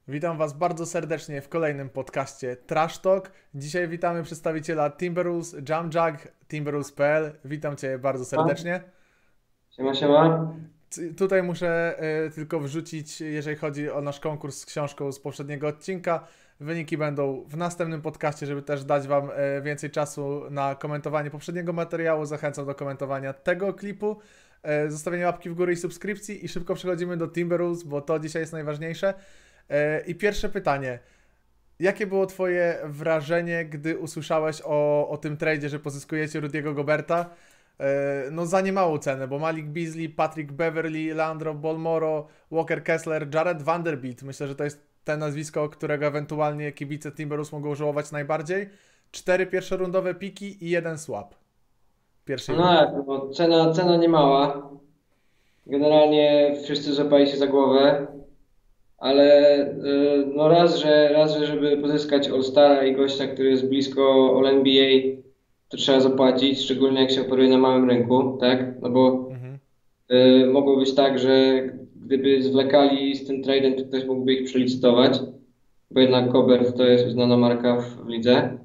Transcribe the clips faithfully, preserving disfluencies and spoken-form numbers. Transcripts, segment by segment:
Witam Was bardzo serdecznie w kolejnym podcaście Trash Talk. Dzisiaj witamy przedstawiciela Timberwolves, JamJag, Timberwolves kropka p l. Witam Cię bardzo serdecznie. Siema, siema. C- Tutaj muszę y, tylko wrzucić, jeżeli chodzi o nasz konkurs z książką z poprzedniego odcinka. Wyniki będą w następnym podcaście, żeby też dać Wam y, więcej czasu na komentowanie poprzedniego materiału. Zachęcam do komentowania tego klipu, y, zostawienia łapki w górę i subskrypcji. I szybko przechodzimy do Timberwolves, bo to dzisiaj jest najważniejsze. I pierwsze pytanie. Jakie było Twoje wrażenie, gdy usłyszałeś o, o tym tradzie, że pozyskujecie Rudiego Goberta? No za niemałą cenę, bo Malik Beasley, Patrick Beverley, Leandro Bolmoro, Walker Kessler, Jared Vanderbilt. Myślę, że to jest te nazwisko, którego ewentualnie kibice Timberwolves mogą żałować najbardziej. Cztery pierwszorundowe piki i jeden swap. Pierwszej No rundy. tak, no, cena, cena nie mała. Generalnie wszyscy złapali się za głowę, ale y, no raz, że, raz, że żeby pozyskać All-Stara i gościa, który jest blisko All-N B A, to trzeba zapłacić, szczególnie jak się operuje na małym rynku, tak? No bo Mhm. y, mogło być tak, że gdyby zwlekali z tym tradem, to ktoś mógłby ich przelicytować, bo jednak Gobert to jest uznana marka w, w lidze.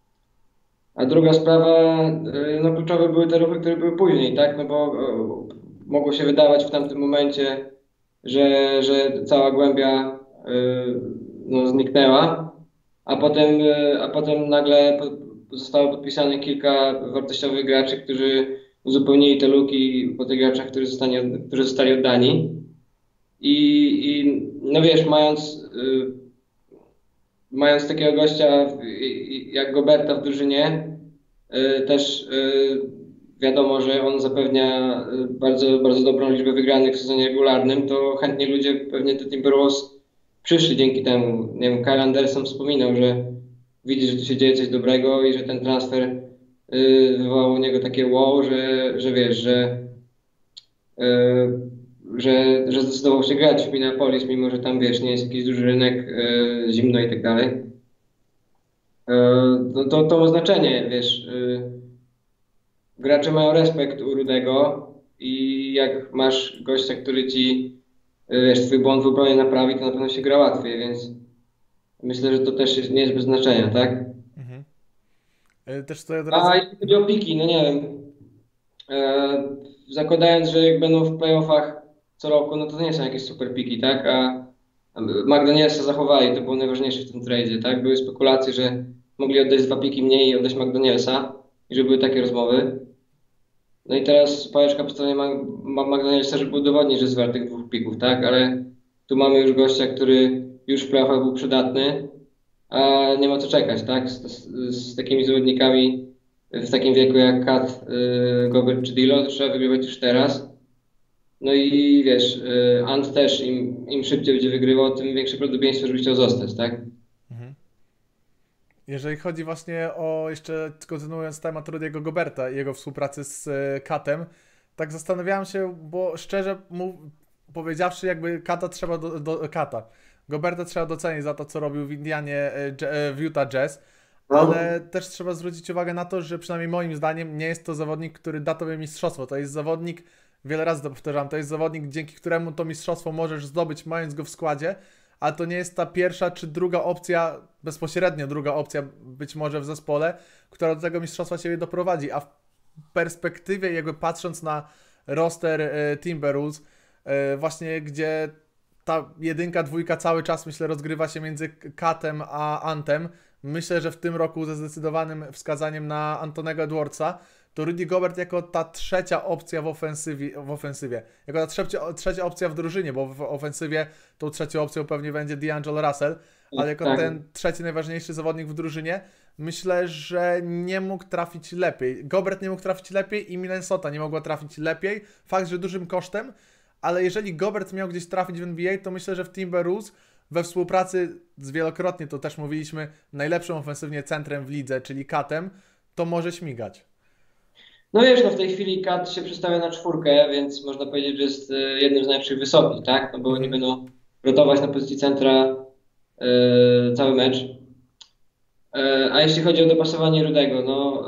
A druga sprawa, y, no kluczowe były te ruchy, które były później, tak? No bo y, mogło się wydawać w tamtym momencie, że, że cała głębia y, no, zniknęła, a potem, y, a potem nagle po, zostało podpisane kilka wartościowych graczy, którzy uzupełnili te luki po tych graczach, którzy zostali, którzy zostali oddani. I, i no wiesz, mając y, mając takiego gościa w- i- jak Goberta w drużynie, y, też y, wiadomo, że on zapewnia y, bardzo, bardzo dobrą liczbę wygranych w sezonie regularnym, to chętnie ludzie pewnie do Timberwolves przyszli dzięki temu. Nie wiem, Kyle Anderson wspominał, że widzi, że tu się dzieje coś dobrego i że ten transfer y, wywołał u niego takie wow, że, że wiesz, że, y, że, że zdecydował się grać w Minneapolis, mimo że tam wiesz, nie jest jakiś duży rynek, y, zimno i tak dalej. E, To, to, to ma znaczenie, wiesz. y, Gracze mają respekt u Rudego i jak masz gościa, który ci, y, wiesz, twój błąd w obronie naprawi, to na pewno się gra łatwiej, więc myślę, że to też jest, nie jest bez znaczenia, tak? Mhm. Y, Też tutaj od razu. A jeśli chodzi o piki, no nie wiem. E, zakładając, że jak będą w playoffach co roku, no to nie są jakieś super piki, tak? A a McDanielsa zachowali, to było najważniejsze w tym tradzie, tak? Były spekulacje, że mogli oddać dwa piki mniej i oddać McDanielsa i że były takie rozmowy. No i teraz pałeczka po stronie Ma- Ma- McDanielsa, żeby udowodnić, że jest wart tych dwóch pików, tak? Ale tu mamy już gościa, który już w playoffach był przydatny, a nie ma co czekać, tak? Z, z, z takimi zawodnikami w takim wieku jak Kat, y, Gobert czy Dilo, to trzeba wygrywać już teraz. No i wiesz, y, Ant też im, im szybciej będzie wygrywał, tym większe prawdopodobieństwo, żeby chciał zostać, tak? Mhm. Jeżeli chodzi właśnie o, jeszcze kontynuując temat Rudiego Goberta i jego współpracy z e, Katem, tak zastanawiałem się, bo szczerze mu, powiedziawszy, jakby Kata trzeba do, do Kata. Goberta trzeba docenić za to, co robił w Indianie, e, Dż- e, w Utah Jazz, No, ale też trzeba zwrócić uwagę na to, że przynajmniej moim zdaniem nie jest to zawodnik, który da tobie mistrzostwo. To jest zawodnik, wiele razy to powtarzam, to jest zawodnik, dzięki któremu to mistrzostwo możesz zdobyć, mając go w składzie, a to nie jest ta pierwsza czy druga opcja, bezpośrednio druga opcja być może w zespole, która do tego mistrzostwa Ciebie doprowadzi, a w perspektywie jakby patrząc na roster e, Timberwolves, e, właśnie gdzie ta jedynka, dwójka cały czas myślę rozgrywa się między Katem a Antem, myślę, że w tym roku ze zdecydowanym wskazaniem na Antonego Edwardsa, to Rudy Gobert jako ta trzecia opcja w ofensywie, w ofensywie jako ta trzecia, trzecia opcja w drużynie, bo w ofensywie tą trzecią opcją pewnie będzie D'Angelo Russell, ale jako tak. ten trzeci najważniejszy zawodnik w drużynie, myślę, że nie mógł trafić lepiej. Gobert nie mógł trafić lepiej i Minnesota nie mogła trafić lepiej. Fakt, że dużym kosztem, ale jeżeli Gobert miał gdzieś trafić w N B A, to myślę, że w Timberwolves we współpracy z wielokrotnie, to też mówiliśmy, najlepszym ofensywnie centrem w lidze, czyli Katem, to może śmigać. No wiesz, no w tej chwili Kat się przestawia na czwórkę, więc można powiedzieć, że jest y, jednym z najlepszych wysokich, tak? No bo oni Mhm. będą rotować na pozycji centra y, cały mecz. Y, a jeśli chodzi o dopasowanie Rudego, no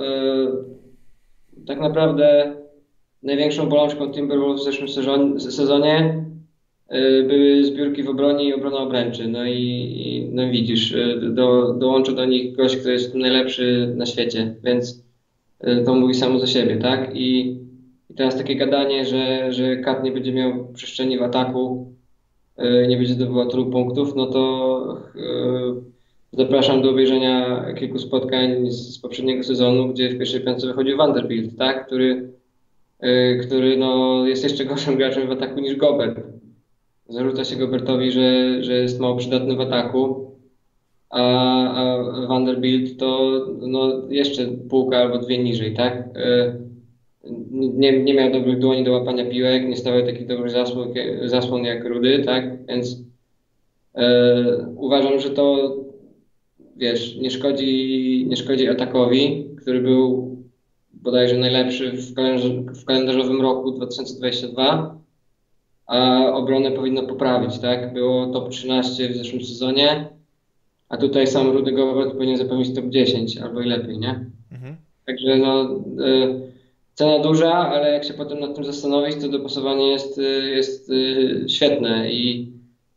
y, tak naprawdę największą bolączką Timberwolves w zeszłym sezonie, sezonie y, były zbiórki w obronie i obrona obręczy. No i, i no widzisz, y, do, dołączył do nich gość, który jest najlepszy na świecie, więc y, to mówi samo za siebie, tak? I, i teraz takie gadanie, że, że Kat nie będzie miał przestrzeni w ataku, y, nie będzie zdobywał tylu punktów, no to y, zapraszam do obejrzenia kilku spotkań z, z poprzedniego sezonu, gdzie w pierwszej piątce wychodził Vanderbilt, tak? Który, y, który no, jest jeszcze gorszym graczem w ataku niż Gobert. Zarzuca się Gobertowi, że, że jest mało przydatny w ataku, a, a Vanderbilt to no, jeszcze półka albo dwie niżej, tak? Y, Nie, nie miał dobrych dłoni do łapania piłek, nie stawiał takich dobrych zasłon, zasłon jak Rudy, tak? Więc e, uważam, że to, wiesz, nie szkodzi, nie szkodzi atakowi, który był bodajże najlepszy w, kalendarz, w kalendarzowym roku dwa tysiące dwudziestym drugim, a obronę powinno poprawić, tak? Było top trzynaście w zeszłym sezonie, a tutaj sam Rudy Gobert powinien zapewnić top dziesięć albo i lepiej, nie? Mhm. Także no... E, cena duża, ale jak się potem nad tym zastanowić, to dopasowanie jest, jest świetne i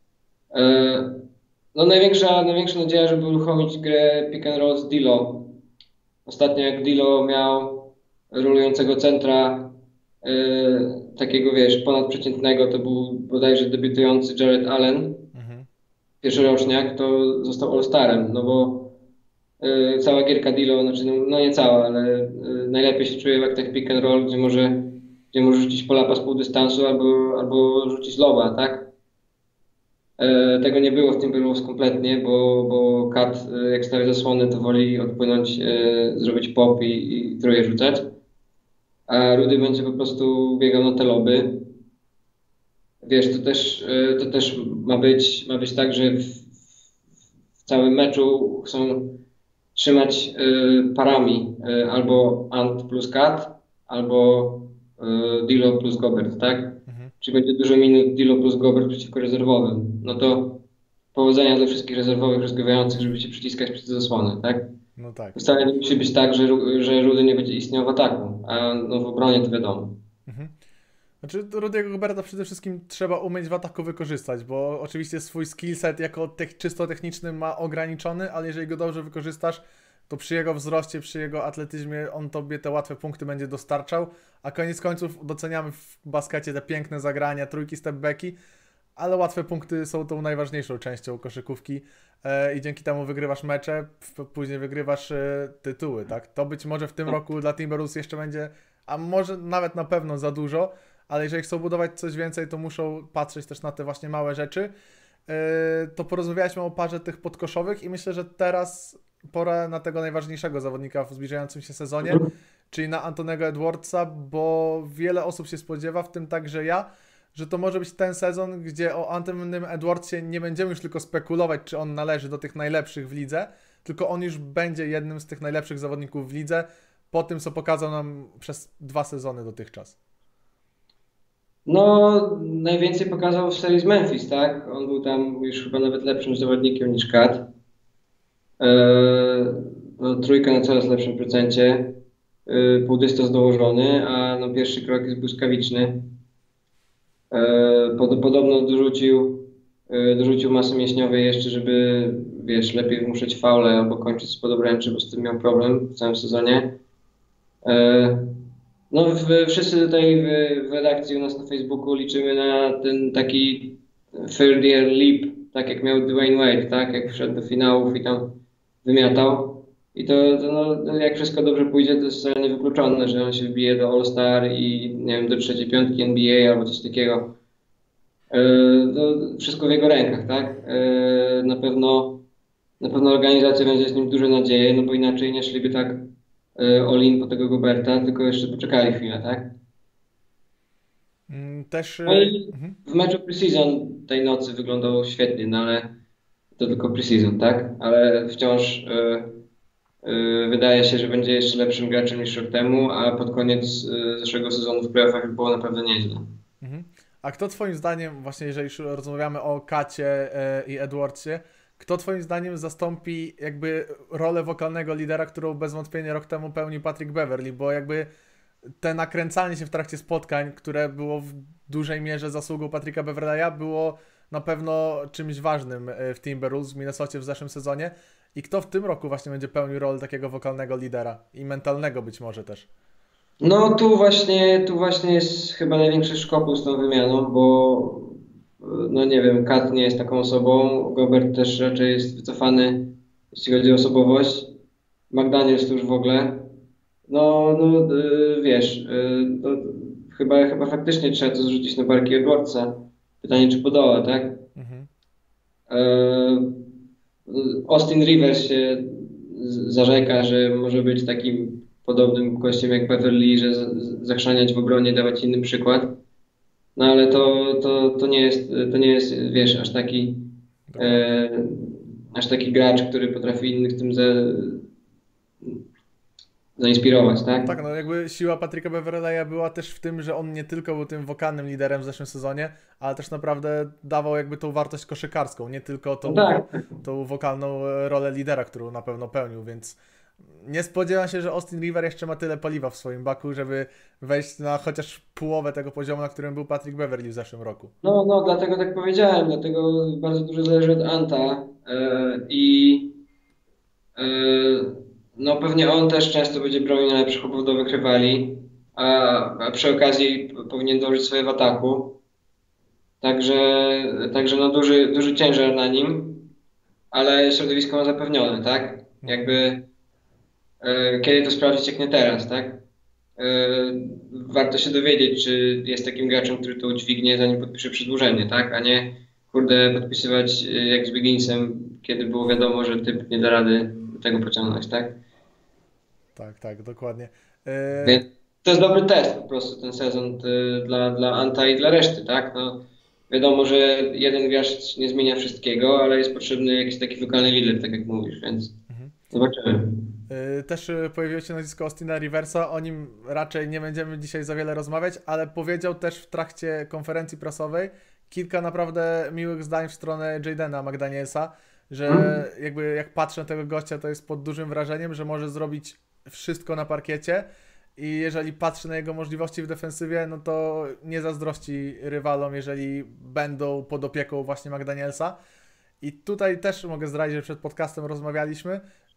e, no największa, największa nadzieja, żeby uruchomić grę pick and roll z D'Lo. Ostatnio jak D'Lo miał rolującego centra e, takiego, wiesz, ponadprzeciętnego, to był bodajże debiutujący Jared Allen, Mhm. pierwszoroczniak, to został All-Starem, no bo y, cała gierka D'Lo, znaczy no, no nie cała, ale y, najlepiej się czuje w aktach pick and roll, gdzie może, gdzie może rzucić polapa z pół dystansu albo, albo rzucić loba, tak? E, tego nie było w Timberwolves kompletnie, bo, bo Kat y, jak stawia zasłony, to woli odpłynąć, y, zrobić pop i, i troje rzucać, a Rudy będzie po prostu biegał na te loby. Wiesz, to też, y, to też ma być, ma być tak, że w, w całym meczu chcą trzymać y, parami y, albo Ant plus Kat, albo y, D'Lo plus Gobert, tak? Mhm. Czyli będzie dużo minut D'Lo plus Gobert przeciwko rezerwowym. No to powodzenia dla wszystkich rezerwowych rozgrywających, żeby się przyciskać przez zasłony, tak? No tak. Wcale nie musi być tak, że, Ru- że Rudy nie będzie istniał w ataku, a no, w obronie to wiadomo. Mhm. Znaczy, Rudy'ego Goberta przede wszystkim trzeba umieć w ataku wykorzystać, bo oczywiście swój skillset jako tech, czysto techniczny ma ograniczony, ale jeżeli go dobrze wykorzystasz, to przy jego wzroście, przy jego atletyzmie on tobie te łatwe punkty będzie dostarczał, a koniec końców doceniamy w baskecie te piękne zagrania, trójki, stepbacki, ale łatwe punkty są tą najważniejszą częścią koszykówki e, i dzięki temu wygrywasz mecze, p- później wygrywasz e, tytuły, tak? To być może w tym roku dla Timberwolves jeszcze będzie, a może nawet na pewno za dużo, ale jeżeli chcą budować coś więcej, to muszą patrzeć też na te właśnie małe rzeczy. Yy, to porozmawialiśmy o parze tych podkoszowych i myślę, że teraz pora na tego najważniejszego zawodnika w zbliżającym się sezonie, czyli na Antonego Edwardsa, bo wiele osób się spodziewa, w tym także ja, że to może być ten sezon, gdzie o Antonym Edwardsie nie będziemy już tylko spekulować, czy on należy do tych najlepszych w lidze, tylko on już będzie jednym z tych najlepszych zawodników w lidze po tym, co pokazał nam przez dwa sezony dotychczas. No, najwięcej pokazał w serii z Memphis, tak? On był tam już chyba nawet lepszym zawodnikiem niż Kat. Eee, no, trójka na coraz lepszym procencie. Eee, półdystans dołożony, a no, pierwszy krok jest błyskawiczny. Eee, pod, podobno dorzucił, eee, dorzucił masy mięśniowej jeszcze, żeby, wiesz, lepiej wymuszać faule albo kończyć z podobręczy, bo z tym miał problem w całym sezonie. Eee, No, w, wszyscy tutaj w, w redakcji u nas na Facebooku liczymy na ten taki third year leap, tak jak miał Dwayne Wade, tak? Jak wszedł do finałów i tam wymiatał. I to, to no, jak wszystko dobrze pójdzie, to jest wcale niewykluczone, że on się wbije do All-Star i nie wiem, do trzeciej piątki N B A albo coś takiego. Yy, to wszystko w jego rękach, tak? Yy, na pewno, na pewno organizacja będzie z nim duże nadzieje, no bo inaczej nie szliby tak all-in po tego Goberta, tylko jeszcze poczekali chwilę, tak? Też... No i mhm. w meczu preseason tej nocy wyglądał świetnie, no ale to tylko preseason, tak? Ale wciąż yy, yy, wydaje się, że będzie jeszcze lepszym graczem niż rok temu, a pod koniec yy, zeszłego sezonu w playoffach było naprawdę nieźle. Mhm. A kto twoim zdaniem, właśnie jeżeli już rozmawiamy o Kacie yy, i Edwardsie, kto twoim zdaniem zastąpi jakby rolę wokalnego lidera, którą bez wątpienia rok temu pełnił Patrick Beverley, bo jakby te nakręcanie się w trakcie spotkań, które było w dużej mierze zasługą Patricka Beverleya, było na pewno czymś ważnym w Timberwolves w Minnesocie w zeszłym sezonie. I kto w tym roku właśnie będzie pełnił rolę takiego wokalnego lidera i mentalnego być może też. No tu właśnie, tu właśnie jest chyba największy szkopuł z tą wymianą, bo no nie wiem, Kat nie jest taką osobą, Gobert też raczej jest wycofany, jeśli chodzi o osobowość. McDaniels to już w ogóle. No, no yy, wiesz, yy, to chyba, chyba faktycznie trzeba to zrzucić na barki Edwardsa. Pytanie, czy podoła, tak? Mhm. Yy, Austin Rivers się z- zarzeka, że może być takim podobnym gościem jak Beverly, że z- z- zachrzaniać w obronie, dawać inny przykład. No ale to, to, to nie jest, to nie jest, wiesz, aż taki, e, aż taki gracz, który potrafi innych tym za, zainspirować, tak? Tak, no jakby siła Patricka Beverleya była też w tym, że on nie tylko był tym wokalnym liderem w zeszłym sezonie, ale też naprawdę dawał jakby tą wartość koszykarską, nie tylko tą, No tak. tą wokalną rolę lidera, którą na pewno pełnił, więc nie spodziewam się, że Austin Rivers jeszcze ma tyle paliwa w swoim baku, żeby wejść na chociaż połowę tego poziomu, na którym był Patrick Beverley w zeszłym roku. No, no, dlatego tak powiedziałem, dlatego bardzo dużo zależy od Anta e, i e, no pewnie on też często będzie bronił najlepszych obwodowych rywali, a, a przy okazji p- powinien dążyć swoje w ataku. Także, także no duży, duży ciężar na nim, ale środowisko ma zapewnione, tak? Jakby e, kiedy to sprawdzić, jak nie teraz, tak? E, warto się dowiedzieć, czy jest takim graczem, który to udźwignie, zanim podpisze przedłużenie, tak? A nie, kurde, podpisywać e, jak z Bigginsem, kiedy było wiadomo, że typ nie da rady tego pociągnąć, tak? Tak, tak, dokładnie. E, Więc to jest dobry test po prostu ten sezon e, dla, dla Anta i dla reszty, tak? No, wiadomo, że jeden gracz nie zmienia wszystkiego, ale jest potrzebny jakiś taki wokalny lider, tak jak mówisz, więc Mhm. zobaczymy. Yy, Też yy, pojawiło się nazwisko Austina Riversa, o nim raczej nie będziemy dzisiaj za wiele rozmawiać, ale powiedział też w trakcie konferencji prasowej kilka naprawdę miłych zdań w stronę Jadena McDanielsa, że Hmm? jakby jak patrzę na tego gościa, to jest pod dużym wrażeniem, że może zrobić wszystko na parkiecie i jeżeli patrzy na jego możliwości w defensywie, no to nie zazdrości rywalom, jeżeli będą pod opieką właśnie McDanielsa. I tutaj też mogę zdradzić, że przed podcastem rozmawialiśmy,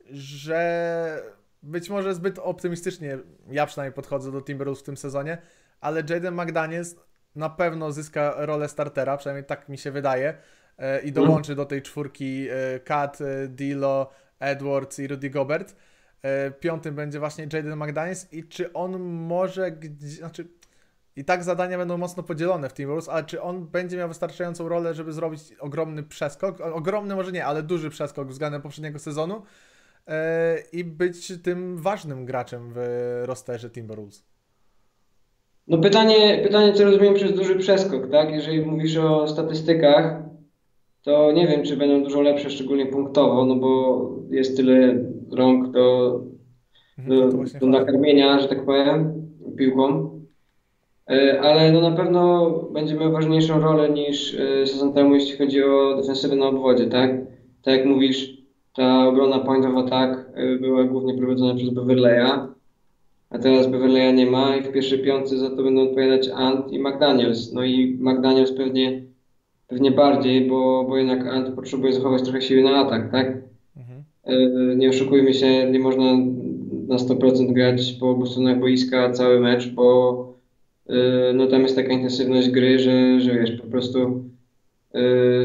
że być może zbyt optymistycznie ja przynajmniej podchodzę do Timberwolves w tym sezonie, ale Jaden McDaniels na pewno zyska rolę startera, przynajmniej tak mi się wydaje, e, i dołączy do tej czwórki e, Kat, e, D'Lo, Edwards i Rudy Gobert. E, Piątym będzie właśnie Jaden McDaniels i czy on może gdzie, znaczy i tak zadania będą mocno podzielone w Timberwolves, ale czy on będzie miał wystarczającą rolę, żeby zrobić ogromny przeskok? Ogromny może nie, ale duży przeskok względem poprzedniego sezonu yy, i być tym ważnym graczem w rosterze Timberwolves. No pytanie, pytanie, co rozumiem przez duży przeskok, tak? Jeżeli mówisz o statystykach, to nie wiem, czy będą dużo lepsze, szczególnie punktowo, no bo jest tyle rąk do, Mhm, to do, właśnie do chodzi. nakarmienia, że tak powiem, piłką. E, Ale no na pewno będzie miał ważniejszą rolę niż e, sezon temu, jeśli chodzi o defensywę na obwodzie, tak? Tak jak mówisz, ta obrona point of attack e, była głównie prowadzona przez Beverleya, a teraz Beverleya nie ma i w pierwszej piątce za to będą odpowiadać Ant i McDaniels. No i McDaniels pewnie, pewnie bardziej, bo, bo jednak Ant potrzebuje zachować trochę siły na atak, tak? Mhm. E, Nie oszukujmy się, nie można na sto procent grać po obu stronach boiska cały mecz, bo e, no tam jest taka intensywność gry, że, że wiesz, po prostu e,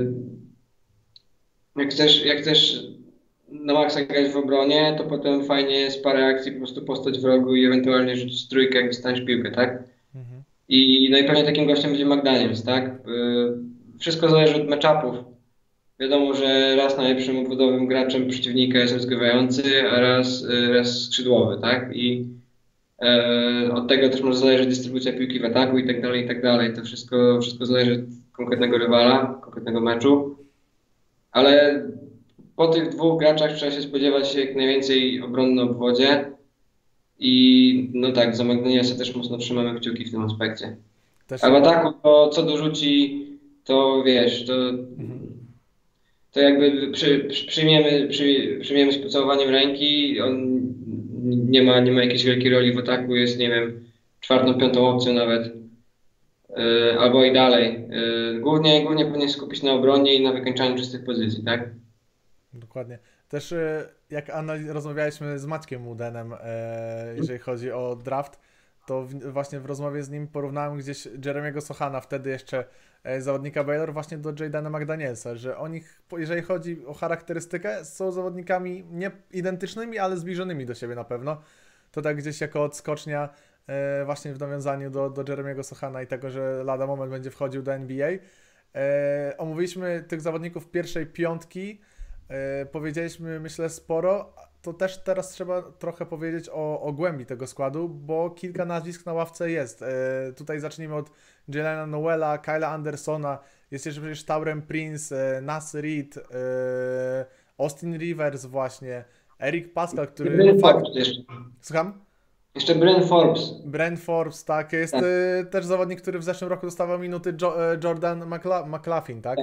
jak chcesz, jak chcesz na maksa grać w obronie, to potem fajnie jest parę akcji po prostu postać w rogu i ewentualnie rzucić trójkę, jak dostaniesz piłkę, tak? Mhm. I no i pewnie takim gościem będzie McDaniels, tak? E, Wszystko zależy od matchupów. Wiadomo, że raz najlepszym obwodowym graczem przeciwnika jest rozgrywający, a raz, y, raz skrzydłowy, tak? I e, od tego też może zależeć dystrybucja piłki w ataku i tak dalej, i tak dalej. To wszystko, wszystko zależy od konkretnego rywala, konkretnego meczu. Ale po tych dwóch graczach trzeba się spodziewać jak najwięcej obrony na obwodzie. I no tak, za McDanielsa też mocno trzymamy kciuki w tym aspekcie. Też, A w ataku to co dorzuci, to wiesz, to mhm. to jakby przy, przy, przyjmiemy, przy, przyjmiemy z pocałowaniem ręki, on nie ma, nie ma jakiejś wielkiej roli w ataku, jest, nie wiem, czwartą, piątą opcją nawet, yy, albo i dalej. Yy, głównie, głównie powinien się skupić na obronie i na wykańczaniu czystych pozycji, tak? Dokładnie. Też e, jak analiz- rozmawialiśmy z Maćkiem Mudenem, e, jeżeli chodzi o draft, to w, właśnie w rozmowie z nim porównałem gdzieś Jeremiego Sochana, wtedy jeszcze e, zawodnika Baylor, właśnie do Jadena McDanielsa, że oni, po- jeżeli chodzi o charakterystykę, są zawodnikami nie identycznymi, ale zbliżonymi do siebie na pewno. To tak gdzieś jako odskocznia e, właśnie w nawiązaniu do, do Jeremiego Sochana i tego, że lada moment będzie wchodził do N B A. E, omówiliśmy tych zawodników pierwszej piątki. E, powiedzieliśmy, myślę, sporo. To też teraz trzeba trochę powiedzieć o, o głębi tego składu, bo kilka nazwisk na ławce jest. E, tutaj zacznijmy od Jelena Noela, Kyla Andersona, jest jeszcze przecież Tauren Prince, e, Nas Reed, e, Austin Rivers właśnie, Eric Pascal, który... Bryn Fakt... Forbes jeszcze. Słucham? Jeszcze Bryn Forbes. Brent Forbes, tak, jest Tak. e, też zawodnik, który w zeszłym roku dostawał minuty jo, e, Jordan McLa McLaughlin, tak? Tak.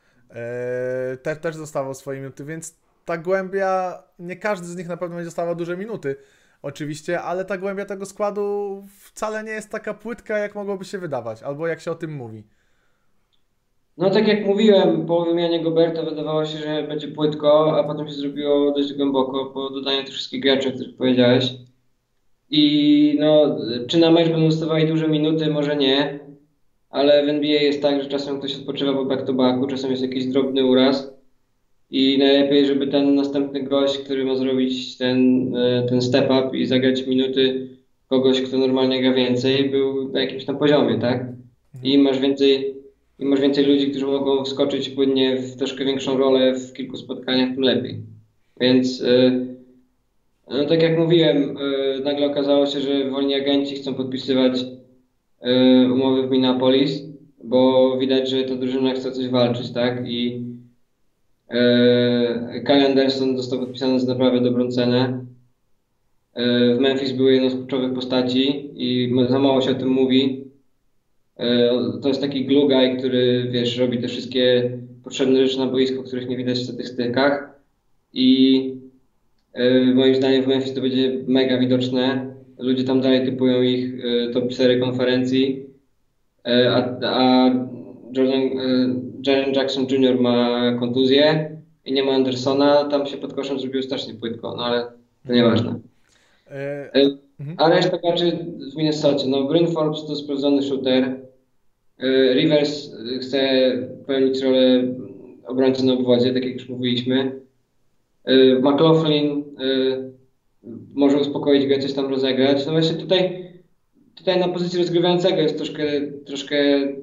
E, te, też dostawał swoje minuty, więc ta głębia, nie każdy z nich na pewno będzie dostawał duże minuty, oczywiście, ale ta głębia tego składu wcale nie jest taka płytka, jak mogłoby się wydawać, albo jak się o tym mówi. No tak jak mówiłem, po wymianie Goberta wydawało się, że będzie płytko, a potem się zrobiło dość głęboko po dodaniu tych wszystkich graczy, o których powiedziałeś. I no, czy na mecz będą dostawali duże minuty? Może nie, ale w N B A jest tak, że czasem ktoś odpoczywa po back-to-backu, czasem jest jakiś drobny uraz i najlepiej, żeby ten następny gość, który ma zrobić ten, e, ten step up i zagrać minuty kogoś, kto normalnie gra więcej, był na jakimś tam poziomie, tak? I masz więcej, i masz więcej ludzi, którzy mogą wskoczyć płynnie w troszkę większą rolę w kilku spotkaniach, tym lepiej. Więc e, no tak jak mówiłem, e, nagle okazało się, że wolni agenci chcą podpisywać e, umowy w Minneapolis, bo widać, że ta drużyna chce coś walczyć, tak? I e, Kyle Anderson został podpisany za naprawdę dobrą cenę. E, w Memphis były jedną z kluczowych postaci i za mało się o tym mówi. E, to jest taki glue guy, który, wiesz, robi te wszystkie potrzebne rzeczy na boisku, których nie widać w statystykach. I E, moim zdaniem w Memphis to będzie mega widoczne. Ludzie tam dalej typują ich e, top cztery konferencji, e, a, a Jordan, e, Jaren Jackson junior ma kontuzję i nie ma Andersona. Tam się pod koszem zrobiło strasznie płytko, no ale to nieważne. E, E, mhm. a reszta graczy w Minnesocie, no Bryn Forbes to sprawdzony shooter. E, Rivers chce pełnić rolę obrońcy na obwodzie, tak jak już mówiliśmy. Y, McLaughlin y, może uspokoić go, coś tam rozegrać. No właśnie tutaj, tutaj na pozycji rozgrywającego jest troszkę, troszkę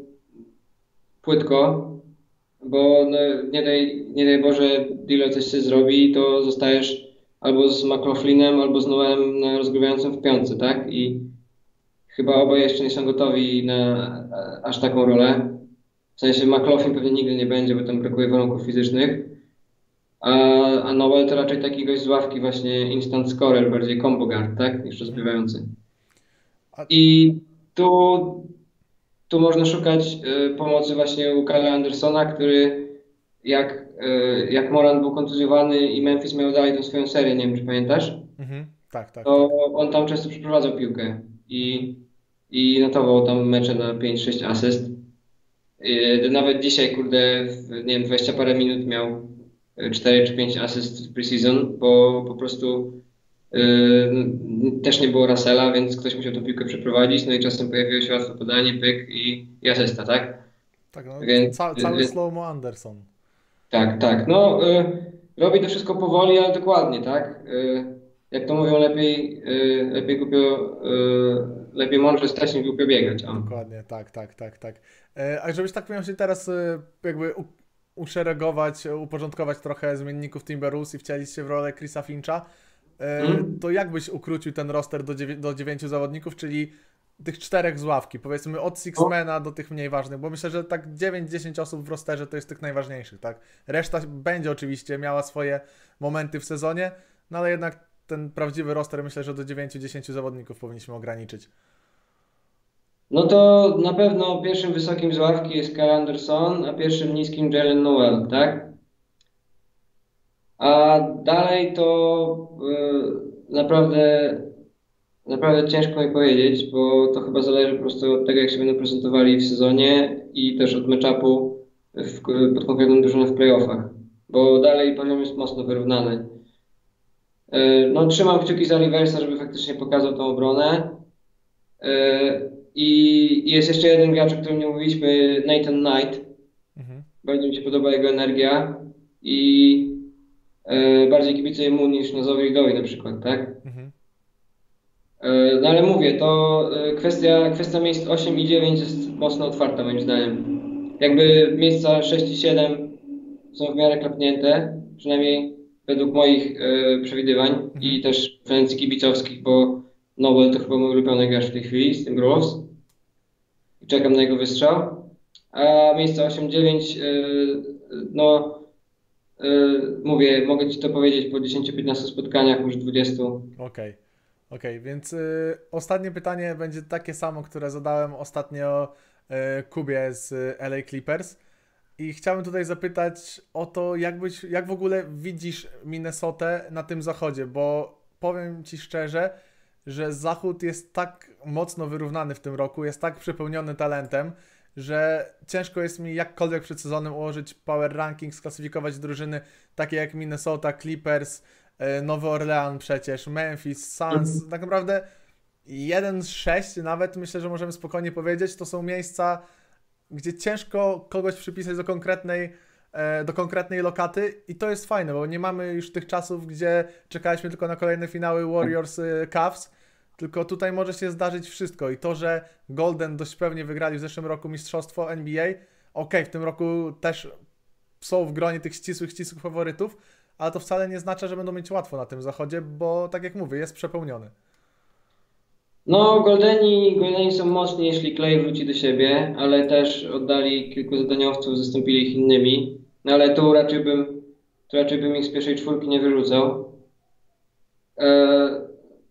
płytko, bo no, nie, daj, nie daj Boże Dilo coś się zrobi, to zostajesz albo z McLaughlinem, albo z Noelem na rozgrywającym w piątce, tak? I chyba obaj jeszcze nie są gotowi na a, aż taką rolę. W sensie McLaughlin pewnie nigdy nie będzie, bo tam brakuje warunków fizycznych. A, a Noel to raczej taki gość z ławki, właśnie instant scorer, bardziej combo guard, tak? Niż rozgrywający. I tu, tu można szukać y, pomocy właśnie u Kyla Andersona, który jak, y, jak Morant był kontuzjowany i Memphis miał dalej tą swoją serię, nie wiem czy pamiętasz, Mhm. Tak, tak, to tak. on tam często przeprowadzał piłkę i, i notował tam mecze na pięć sześć asyst. Y, nawet dzisiaj, kurde, w, nie wiem, dwadzieścia parę minut miał cztery czy pięć asyst w preseason, bo po prostu yy, też nie było Russella, więc ktoś musiał tę piłkę przeprowadzić, no i czasem pojawiło się łatwe podanie, pyk i, i asysta, tak? Tak, no, Więc, ca cały więc, slow-mo Anderson. tak, tak. No, yy, robi to wszystko powoli, ale dokładnie, tak? Yy, jak to mówią, lepiej, yy, lepiej głupio, yy, lepiej mądrze stać niż głupio biegać. O. Dokładnie, tak, tak, tak, tak. E, a żebyś tak miał się teraz e, jakby u, uszeregować, uporządkować trochę zmienników Timberwolves i wcielić się w rolę Chrisa Fincha, e, Hmm? to jak byś ukrócił ten roster do, dziewię do dziewięciu zawodników, czyli tych czterech z ławki, powiedzmy od Sixmana do tych mniej ważnych, bo myślę, że tak dziewięć dziesięć osób w rosterze to jest tych najważniejszych, tak? Reszta będzie oczywiście miała swoje momenty w sezonie, no ale jednak ten prawdziwy roster myślę, że do dziewięciu dziesięciu zawodników powinniśmy ograniczyć. No to na pewno pierwszym wysokim z ławki jest Kyle Anderson, a pierwszym niskim Jalen Noel, tak? A dalej to yy, naprawdę naprawdę ciężko mi powiedzieć, bo to chyba zależy po prostu od tego, jak się będą prezentowali w sezonie i też od matchupu w, pod konkretną drużynę w playoffach, bo dalej poziom jest mocno wyrównany. E, No, trzymam kciuki za Riversa, żeby faktycznie pokazał tą obronę. E, I jest jeszcze jeden gracz, o którym nie mówiliśmy, Nathan Knight. Mhm. Bardzo mi się podoba jego energia i e, bardziej kibicuję mu niż Nazowi Reedowi na przykład, tak? Mhm. E, No ale mówię, to e, kwestia, kwestia miejsc osiem i dziewięć jest mocno otwarta moim zdaniem. Jakby miejsca sześć i siedem są w miarę klapnięte, przynajmniej według moich e, przewidywań Mhm. i też preferencji kibicowskich, bo Nobel to chyba mój ulubiony gracz w tej chwili z tym Wolves i czekam na jego wystrzał. A miejsca osiem dziewięć, e, no e, mówię, mogę Ci to powiedzieć po dziesięciu piętnastu spotkaniach, już dwudziestu. Okej. Okej, więc y, ostatnie pytanie będzie takie samo, które zadałem ostatnio y, Kubie z L A Clippers. I chciałbym tutaj zapytać o to, jak, byś, jak w ogóle widzisz Minnesotę na tym zachodzie, bo powiem Ci szczerze, że zachód jest tak mocno wyrównany w tym roku, jest tak przepełniony talentem, że ciężko jest mi jakkolwiek przed sezonem ułożyć power ranking, sklasyfikować drużyny takie jak Minnesota, Clippers, e, Nowy Orlean przecież, Memphis, Suns. Tak naprawdę jeden z sześć nawet myślę, że możemy spokojnie powiedzieć, to są miejsca, gdzie ciężko kogoś przypisać do konkretnej, e, do konkretnej lokaty i to jest fajne, bo nie mamy już tych czasów, gdzie czekaliśmy tylko na kolejne finały Warriors e, Cavs, tylko tutaj może się zdarzyć wszystko i to, że Golden dość pewnie wygrali w zeszłym roku mistrzostwo N B A, okej, w tym roku też są w gronie tych ścisłych, ścisłych faworytów, ale to wcale nie oznacza, że będą mieć łatwo na tym zachodzie, bo tak jak mówię, jest przepełniony. No, Goldeni, Goldeni są mocni, jeśli Clay wróci do siebie, ale też oddali kilku zadaniowców, zastąpili ich innymi. No ale tu raczej bym, tu raczej bym ich z pierwszej czwórki nie wyrzucał. E,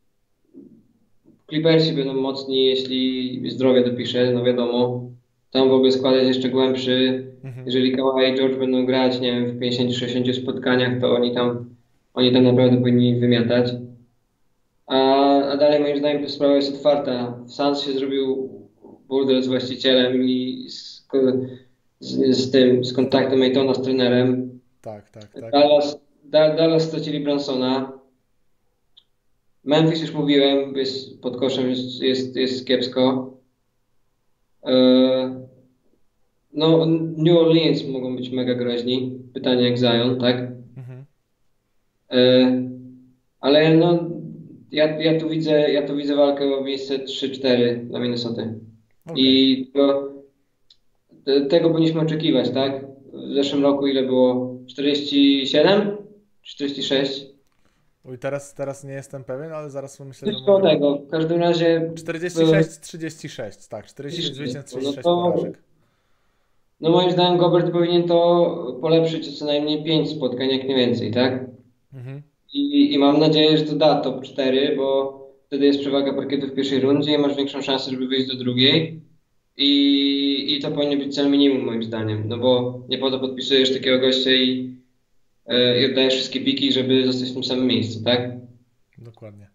Clippersi będą mocni, jeśli zdrowie dopisze, no wiadomo. Tam w ogóle skład jest jeszcze głębszy. Mhm. Jeżeli Kawhi i George będą grać, nie wiem, w pięćdziesięciu sześćdziesięciu spotkaniach, to oni tam, oni tam naprawdę powinni wymiatać. A, a dalej moim zdaniem ta sprawa jest otwarta. Suns się zrobił burdel z właścicielem i z, z, z tym, z kontaktem Aytona z trenerem. Tak, tak, tak. Dallas, da, Dallas stracili Bransona. Memphis już mówiłem, jest pod koszem, jest, jest, jest kiepsko. E, no, New Orleans mogą być mega groźni. Pytanie jak Zion, tak? Mhm. E, ale no, ja, ja tu widzę, ja tu widzę walkę o miejsce trzy cztery dla Minnesota. Okej. I to, te- tego powinniśmy oczekiwać, tak? W zeszłym roku ile było? czterdzieści siedem? czterdzieści sześć? Uj, teraz, teraz nie jestem pewien, ale zaraz myślę, że Coś koło może... tego. W każdym razie czterdzieści sześć trzydzieści sześć, tak, czterdzieści sześć zwycięstw, no trzydzieści sześć to porażek. no moim zdaniem Gobert powinien to polepszyć o co najmniej pięć spotkań, jak nie więcej, tak? Mhm. I, I mam nadzieję, że to da top cztery, bo wtedy jest przewaga parkietu w pierwszej rundzie i masz większą szansę, żeby wyjść do drugiej. I, I to powinien być cel minimum moim zdaniem, no bo nie po to podpisujesz takiego gościa i, e, i oddajesz wszystkie piki, żeby zostać w tym samym miejscu, tak? Dokładnie.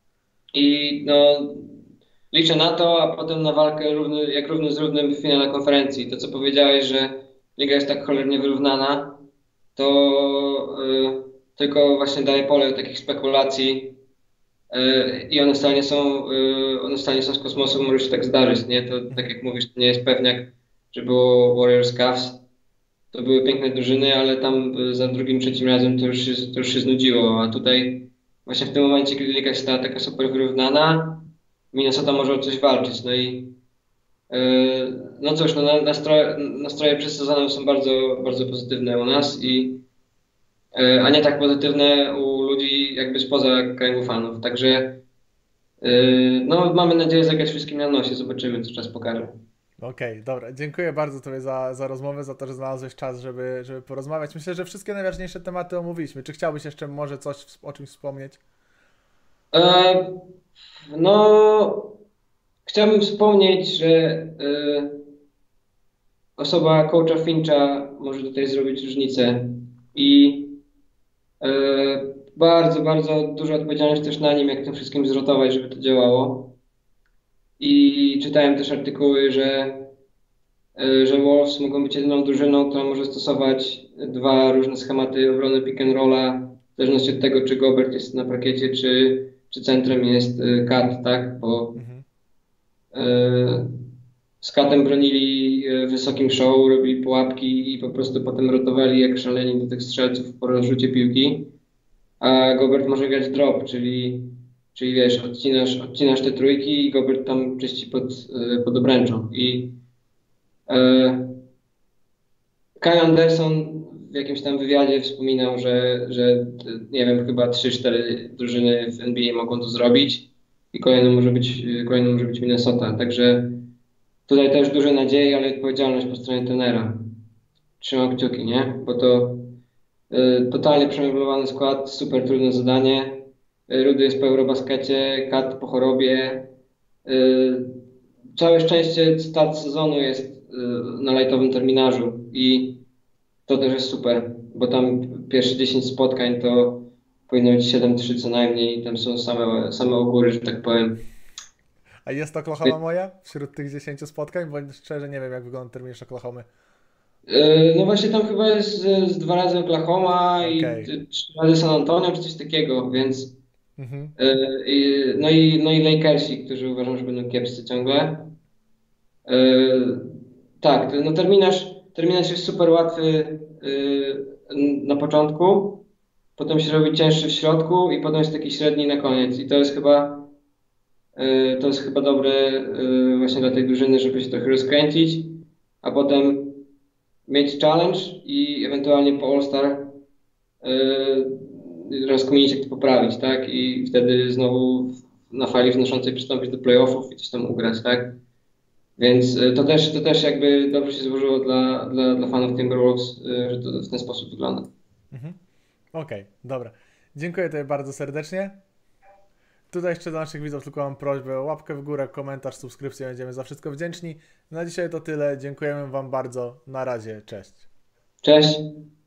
I no liczę na to, a potem na walkę równy, jak równy z równym w finale konferencji. To co powiedziałeś, że liga jest tak cholernie wyrównana, to e, tylko właśnie daje pole do takich spekulacji. E, I one wcale nie są, e, one wcale nie są z kosmosu, może się tak zdarzyć, nie? To tak jak mówisz, to nie jest pewniak, że było Warriors Cavs. To były piękne drużyny, ale tam e, za drugim, trzecim razem to już się, to już się znudziło, a tutaj właśnie w tym momencie, kiedy liga się stała taka super wyrównana, Minnesota może o coś walczyć, no i e, no cóż, no na- nastroje, nastroje przed sezonem są bardzo, bardzo pozytywne u nas i e, a nie tak pozytywne u ludzi jakby spoza kręgu fanów. Także yy, no, mamy nadzieję zagrać wszystkim na nosie. Zobaczymy, co czas pokaże. Okej, dobra. Dziękuję bardzo Tobie za, za rozmowę, za to, że znalazłeś czas, żeby, żeby porozmawiać. Myślę, że wszystkie najważniejsze tematy omówiliśmy. Czy chciałbyś jeszcze może coś ws- o czymś wspomnieć? E, no, chciałbym wspomnieć, że e, osoba coacha Fincha może tutaj zrobić różnicę i e, bardzo, bardzo duża odpowiedzialność też na nim, jak tym wszystkim zrotować, żeby to działało. I czytałem też artykuły, że, e, że Wolves mogą być jedyną drużyną, która może stosować dwa różne schematy obrony pick and rolla, w zależności od tego, czy Gobert jest na parkiecie, czy, czy centrem jest e, Kat, tak? Bo Mhm. e, z Katem bronili e, wysokim show, robili pułapki i po prostu potem rotowali jak szaleni do tych strzelców po rozrzucie piłki. A Gobert może grać drop, czyli, czyli wiesz, odcinasz, odcinasz te trójki i Gobert tam czyści pod, e, pod obręczą. I e, Kyle Anderson w jakimś tam wywiadzie wspominał, że, że e, nie wiem, chyba trzy cztery drużyny w N B A mogą to zrobić i kolejną może być, kolejną może być Minnesota. Także tutaj też duże nadzieje, ale odpowiedzialność po stronie trenera. Trzymam kciuki, nie? Bo to y, totalnie przemeblowany skład, super trudne zadanie. Y, Rudy jest po Eurobaskecie, Kat po chorobie. Y, całe szczęście start sezonu jest y, na lajtowym terminarzu i to też jest super, bo tam pierwsze dziesięć spotkań to powinno być siedem trzy co najmniej. Tam są same, same ogóry, że tak powiem. A jest Oklahoma moja wśród tych dziesięciu spotkań? Bo szczerze nie wiem, jak wygląda terminarz Oklahomy. Yy, No właśnie tam chyba jest z, z dwa razy Oklahoma i Okej. t- trzy razy San Antonio, czy coś takiego, więc Mhm. yy, i- no i, no i Lakersi, którzy uważam, że będą kiepscy ciągle. Yy, tak, no terminarz, terminarz jest super łatwy yy, na początku, potem się robi cięższy w środku i potem jest taki średni na koniec i to jest chyba yy, to jest chyba dobre yy, właśnie dla tej drużyny, żeby się trochę rozkręcić, a potem mieć challenge i ewentualnie po All-Star yy, rozkminić, jak to poprawić, tak? I wtedy znowu na fali wnoszącej przystąpić do playoffów i coś tam ugrać, tak? Więc yy, to też, to też jakby dobrze się złożyło dla, dla, dla fanów Timberwolves, yy, że to w ten sposób wygląda. Mhm. Okej, dobra. Dziękuję Tobie bardzo serdecznie. Tutaj jeszcze do naszych widzów tylko mam prośbę o łapkę w górę, komentarz, subskrypcję. Będziemy za wszystko wdzięczni. Na dzisiaj to tyle. Dziękujemy Wam bardzo. Na razie. Cześć. Cześć!